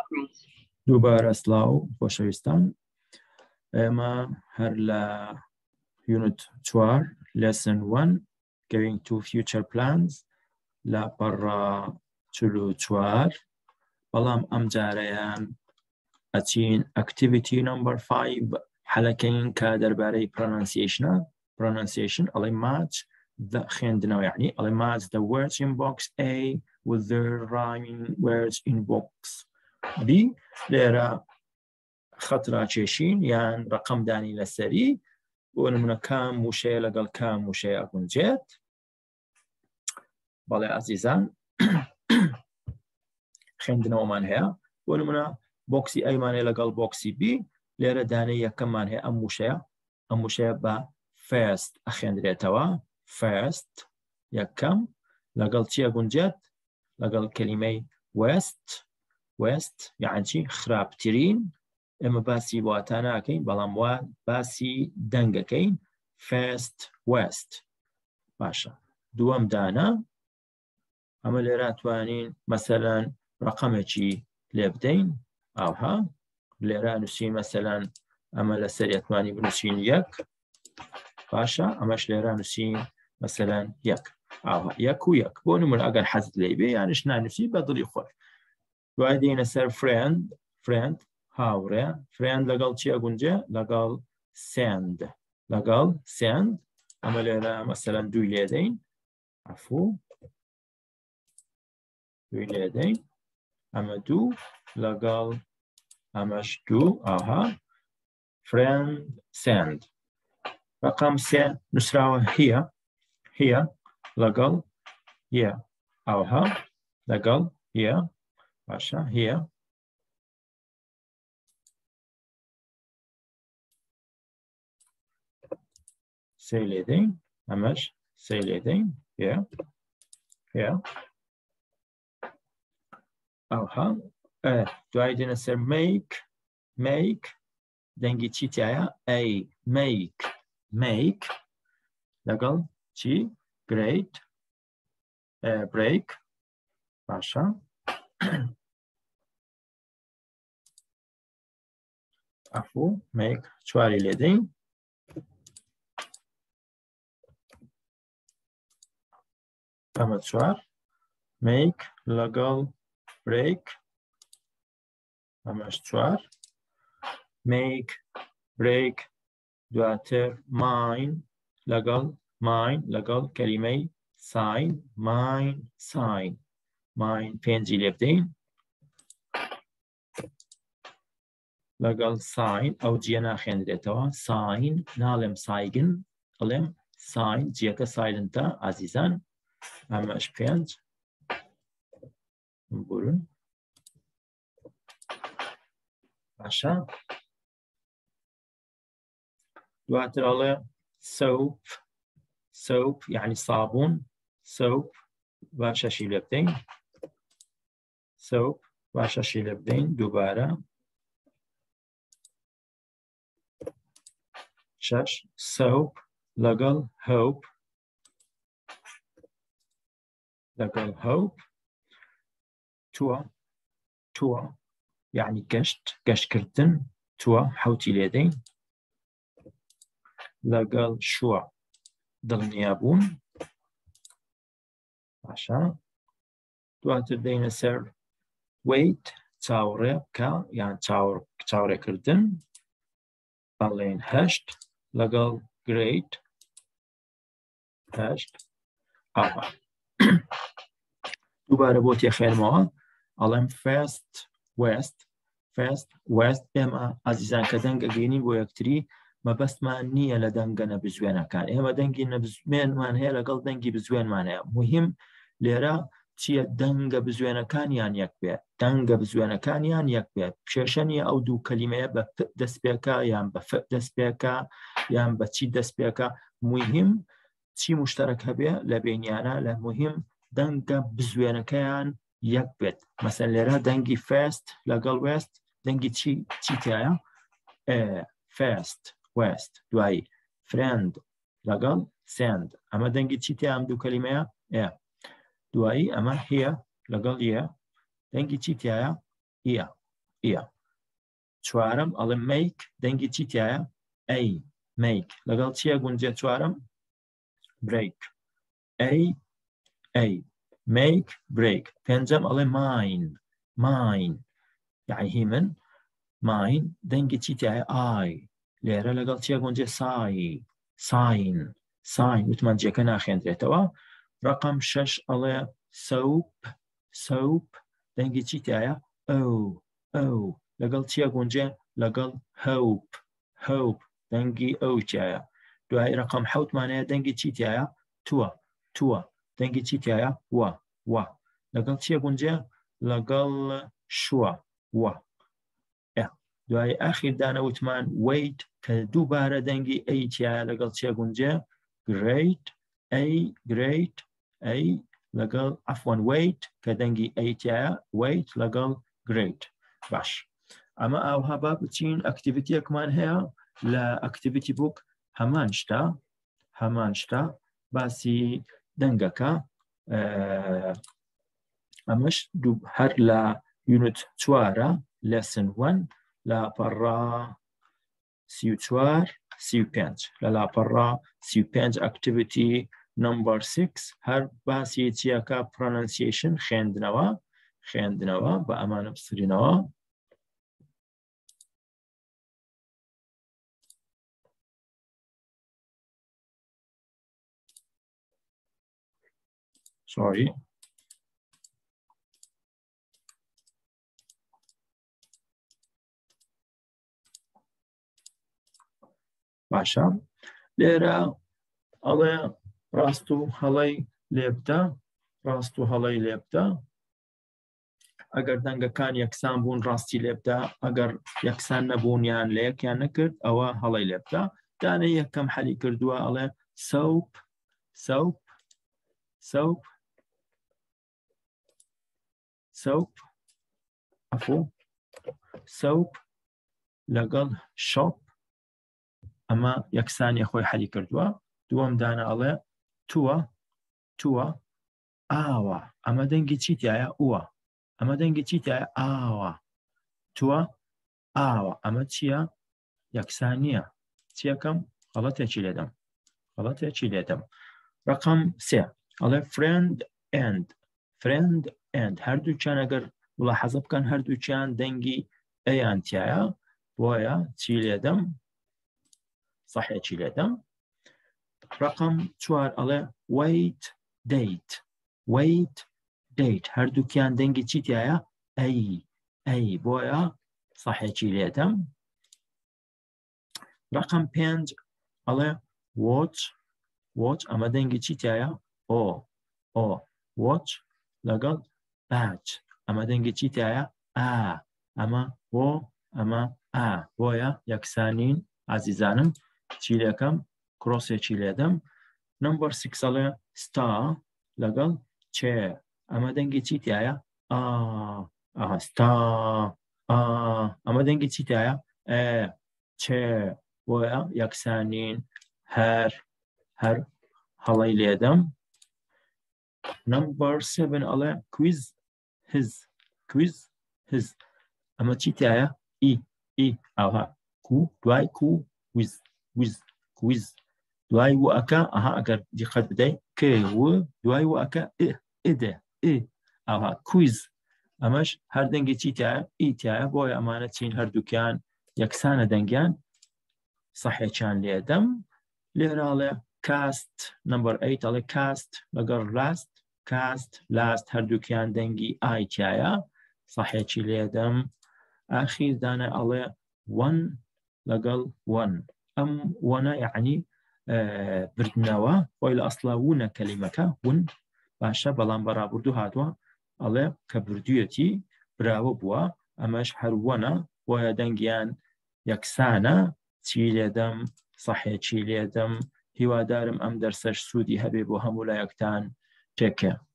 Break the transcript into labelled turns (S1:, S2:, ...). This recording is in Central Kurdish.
S1: دووبارە سڵاو خۆشەویستان، ئێمە هەر لە یونت 4 lesson 1 going to future plans لە پەڕە 44 بەڵام ئەم جارەیان ئەچین activity number 5 حەلەکەین کە دەربارەی pronunciation ئەڵێ match the خوێندنەوە یعنی ئەڵێ match the words in box A with the rhyming words in box B. لێرە خەترا کێشین یان ڕقم دانی لەسەری بۆ نمونە کام وشەیە لەگەڵ کام وشەیە ئەگونجێت. بەڵێ ئازیزان خوێندنەوەمان هەیە بۆ نمونە بۆکسی ئەیمانێ لەگەڵ بۆکسی B لێرە دانەی یەکەممان هەیە ئەم وشەیە بە first ئەخێندرێتەوە first یەکەم لەگەڵ چی ئەگونجێت لەگەڵ کەلیمەی west یعنی چی خراپترین ئێمە باسی واتە ناکەین بەڵام وا باسی دەنگەکەین first west. باشە دووەم دانە ئەمە لێرە توانین مەسەلەن ڕقەمێکی لێ بدەین ئاوها لێرە نووسین مەسەلەن ئەمە لەسەر ئەتوانی بنووسین 1 باشە ئەمەش لێرە نووسین مەسەلەن 1 ئاوها 1 و 1 بۆ نمونە ئەگەر حەزت لێ بێ یانش نانووسی بە دڵی خۆت. دوای دێنە سەر friend هاوڕێ friend لەگەڵ چی ئەگونجێ لەگەڵ send ئەمە لێرە مەسەلەن 2 لێدەین لێدەین ئەمە 2 لەگەڵ ئەمەش 2 ئاها friend send. ڕقم 3 نووسراوە هي لەگەڵ ئاها لەگەڵ باشە هي سێ لێدەین ئەمەش سێ لێدەین هي ئەوها دوای دێنە سەر make دەنگی چی تایە make لەگەڵ چی break باشە make 4 لێدەین ئەمە 4 make لەگەڵ break ئەمەش 4 make break دواتر mine لەگەڵ کەلیمەی sign mine 5 لێ بدەین لەگەڵ sign ئەو جیە ناخێنرێتەوە sign ناڵێم سایگن ئەڵێم sign جیەکە سایلنتە ئازیزان ئەمەش 5 بورن باشە دواتر ئەڵێ soap یعنی صابون soap باشەشی لێ بدەین soap باشەشی لێ بدەین دووبارە 6 soap لەگەڵ hope تووە یعنی گەشتکردن تووە حوتی لێدەین لەگەڵ شووە دڵنیابوون باشە دواتر دێنە سەر wait چاوەڕێ بکە یان چاوەڕێکردن ئەڵێن 8 لەگەڵ great 8 ئاها دووبارە بۆ تێخێنمەوە ئەڵێم first west ئێمە ئازیزان کە دەنگە گەینین بۆ یەکتری مەبەستمان نییە لە دەنگە نەبزوێنەکان ئێمە دەنگی نەبزوێنمان هەیە لەگەڵ دەنگی بزوێنمان هەیە مهم لێرە چییە دەنگە بزوێنەکانیان یەک بێت دەنگە بزوێنەکانیان یەک بێت پێشەنیە ئەو دوو کەلیمەیە بە دەستپێکە یان بە دەستپێکە یان بە چی دەستپێکە مهم چی مشتەرەک هەبێ لە بینیانە لە مهم دەنگە بزوێنەکەیان یەک بێت مەسەن لێرە دەنگی first لەگەڵ west دەنگی چی تایە first west دوایی friend لەگەڵ send ئەمە دەنگی چی تایە ئەم دوو کەلیمەیە دوایی ئەمە هەیە لەگەڵ دەنگی چی تایە ئیە. چوارم ئەڵێ میک دەنگی چی تایە؟ ئەی میک لەگەڵ چیە گونجێ چوارم؟ break ئەی make break. پێنجەم ئەڵێ mine یعنی هی من mine دەنگی چی تایە؟ ئای لێرە لەگەڵ چیە گونجێ؟ sign وتمان جێکە ناخێنرێتەوە. ڕقم 6 ئەڵێ soap دەنگی چی تایە؟ ئەو لەگەڵ چیە گونجێ؟ لەگەڵ hope دەنگی ئەو تایە. دوای ڕقم 7 مانەیە دەنگی چی تایە؟ تووە دەنگی چی تایە؟ وە لەگەڵ چیە گونجێ؟ لەگەڵ شووە وە. دوای ئاخیر دانە وتمان wait کە دووبارە دەنگی ئەی تایە لەگەڵ چیە گونجێ؟ great ئەی لەگەڵ عەفوان wait کە دەنگی ئەی تایە wait لەگەڵ great. باش ئەمە ئاوها با بچین ئەکتیڤیتیەکمان هەیە لە ئەکتیڤیتی بووک هەمان شتە باسی دەنگەکە. ئەمەش هەر لە یونت 4 lesson 1 لاپەڕا 34-35 لە لاپەڕا 35 activity number 6 هەر باسی چیەکە؟ pronunciation خوێندنەوە بە ئەمانە بسرینەوە. sorry باشە لێرە ئەڵێ ڕاست و هەڵەی لێبدە ئەگەر دەنگەکان یەکسان بوون ڕاستی لێبدە، ئەگەر یەکسان نەبوون یان لە یەکیان نەکرد ئەوە هەڵەی لێبدە. دانەی یەکەم حەلی کردووە ئەڵێ soap لەگەڵ shop ئەمە یەکسانی خۆی حەلی کردووە. دووەم دانە ئەڵێ تووە ئاوە ئەمە دەنگی چی تایە؟ ئەمە دەنگی چی تایە؟ ئاوە تووە ئاوە ئەمە چییە؟ یەکسان نییە. چیەکەم؟ غەڵەتێکی لێدەم. ڕقم 3 ئەڵێ friend and هەردووچیان ئەگەر ملاحەزە بکەن هەردووچیان دەنگی ئەیان تایە بۆیە چی لێدەم؟ صحیحی لێدەم. ڕقم 4 ئەڵێ wait date هەردووکیان دەنگی چی تایە؟ ئەی بۆیە صحیحی لێدەم. ڕقم 5 ئەڵێ watch ئەمە دەنگی چی تایە؟ watch لەگەڵ batch ئەمە دەنگی چی تایە؟ ئەمە ئەمە بۆیە یەکسانین عەزیزانم. چی لێکەم؟ کرۆسێکی لێدەم. نمبر 6 ئەڵێ star لەگەڵ chair ئەمە دەنگی چی تایە؟ star ئەمە دەنگی چی تایە؟ chair بۆیە یەکسانین هەر هەڵەی لێدەم. نمبر 7 ئەڵێ quiz ئەمە چی تایە؟ ئاها دوای quiz دوای وەکە ئەگەر دیقەت بدەیت دوای وەکە ئاها quiz ئەمەش هەر دەنگی چی تایە؟ تایە بۆیە ئەمانە چین هەردووکیان یەکسانە دەنگیان صحیحیان لێدەم. لێراڵێ cast نمبر 8 ئەڵێ cast لەگەڵ last هەردووکیان دەنگی تایە صحیحی لێدەم. ئاخیر دانە ئەڵێ one لەگەڵ one ئەم وەنە یعنی بردنەوە خۆی لە ئەسڵا وونە کەلیمەکە ون باشە بەڵام بەڕابردوو هاتووە ئەڵێ کە بردوویەتی براوە بووە ئەمەش هەر وەنە بۆیە دەنگیان یەکسانە. چی لێدەم؟ صحیحی لێدەم. هیوادارم ئەم دەرسەش سوودی هەبێ بۆ هەموو لایەکتان. تێکە